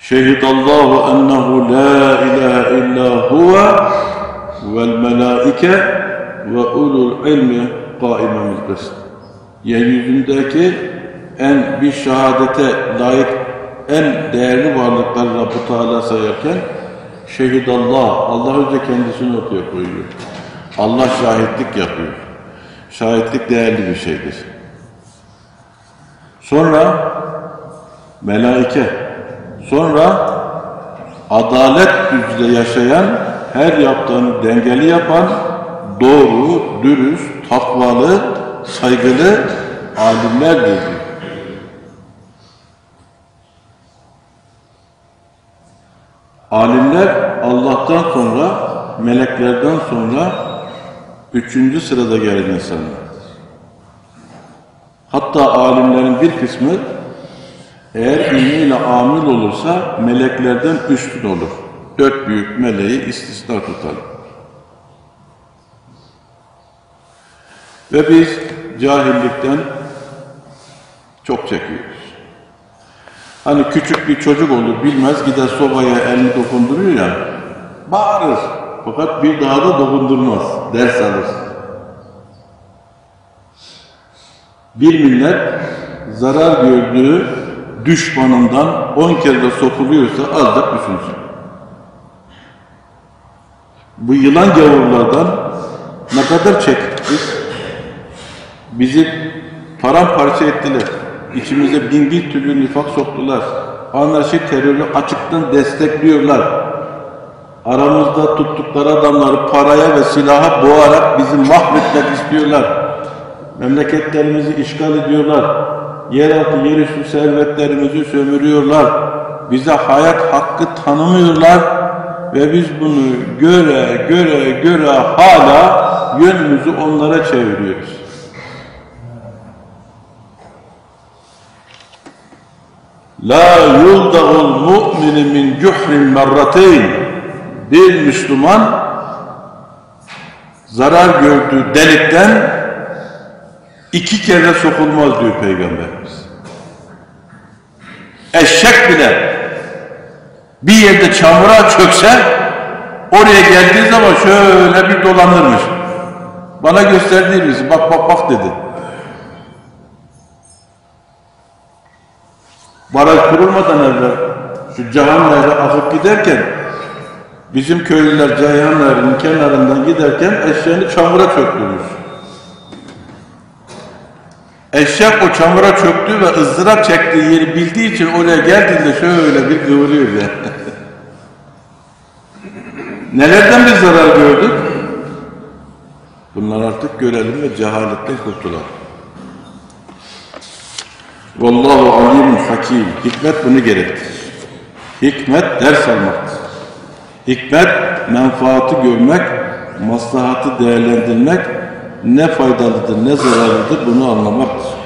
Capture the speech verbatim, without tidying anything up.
Şehidallahu ennehu la ilahe illa huve vel melaike ve ulul ilmi kaimen bil kıst. Yeryüzündeki en bir şehadete layık en değerli varlıkları Rabbi Teala sayarken şehidallah, Allah önce kendisini ortaya koyuyor. Allah şahitlik yapıyor. Şahitlik değerli bir şeydir. Sonra melaike, sonra adalet üzere yaşayan, her yaptığını dengeli yapan, doğru, dürüst, takvalı, saygılı alimlerdir diyor. Alimler Allah'tan sonra, meleklerden sonra üçüncü sırada gelen insanlardır. Hatta alimlerin bir kısmı eğer ilmiyle amil olursa meleklerden üstün olur. Dört büyük meleği istisna tutalım. Ve biz cahillikten çok çekiyoruz. Hani küçük bir çocuk olur, bilmez, gider sobaya elini dokunduruyor ya, bağırır. Fakat bir daha da dokundurmaz, ders alır. Bir millet zarar gördüğü düşmanından on kere de sokuluyorsa az da düşünsün. Bu yılan gavurlardan ne kadar çektik biz? Bizi paramparça ettiler. İçimize bin bir türlü nifak soktular. Anarşik terörü açıktan destekliyorlar. Aramızda tuttukları adamları paraya ve silaha boğarak bizi mahvetmek istiyorlar. Memleketlerimizi işgal ediyorlar. Yeraltı, yerüstü servetlerimizi sömürüyorlar. Bize hayat hakkı tanımıyorlar. Ve biz bunu göre göre göre hala yönümüzü onlara çeviriyoruz. La yulda'ul mu'mini min cuhrin merrateyn. Bir Müslüman zarar gördüğü delikten iki kere sokulmaz diyor Peygamberimiz. Eşek bile bir yerde çamura çökse oraya geldiği zaman şöyle bir dolanırmış. Bana gösterdiği birisi bak bak bak dedi. Baraj kurulmadan evvel şu Ceyhan Nehri akıp giderken bizim köylüler Ceyhan Nehri'nin kenarından giderken eşeğini çamura çöktürmüş. Eşek o çamura çöktü ve ızdırap çektiği yeri bildiği için oraya geldiğinde şöyle bir kıvırıyor ya. Nelerden bir zarar gördük? Bunlar artık görelim ve cehaletten kurtulalım. Vallahu alimun hakim. Hikmet bunu gerektirir. Hikmet ders almaktır. Hikmet menfaati görmek, maslahatı değerlendirmek, ne faydalıdır ne zararlıdır bunu anlamaktır.